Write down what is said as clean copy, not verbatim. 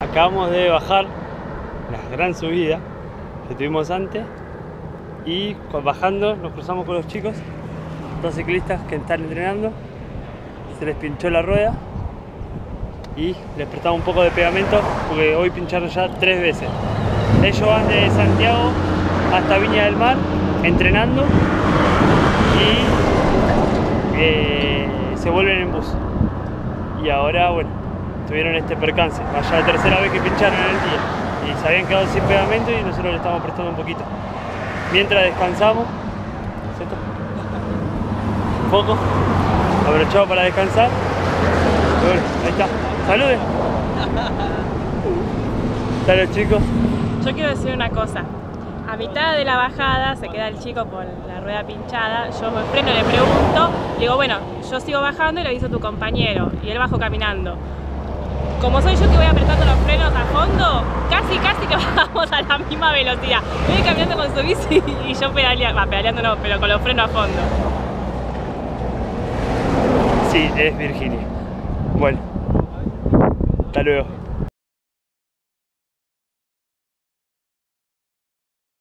Acabamos de bajar la gran subida que tuvimos antes y bajando nos cruzamos con los chicos, dos ciclistas que están entrenando. Se les pinchó la rueda y les prestamos un poco de pegamento porque hoy pincharon ya 3 veces. Ellos van de Santiago hasta Viña del Mar entrenando y se vuelven en bus. Y ahora, bueno, tuvieron este percance, ya la tercera vez que pincharon en el día y se habían quedado sin pegamento y nosotros le estamos prestando un poquito. Mientras descansamos, ¿cierto? Un poco, aprovechamos para descansar. Y bueno, ahí está. ¡Saluden! Salud, chicos. Yo quiero decir una cosa. A mitad de la bajada se queda el chico con la rueda pinchada. Yo me freno y le pregunto. Le digo, bueno, yo sigo bajando y le aviso a tu compañero. Y él bajó caminando. Como soy yo que voy apretando los frenos a fondo, casi que bajamos a la misma velocidad. Voy caminando con su bici y yo pedaleando no, pero con los frenos a fondo. Sí, es Virginia. Bueno, hasta luego.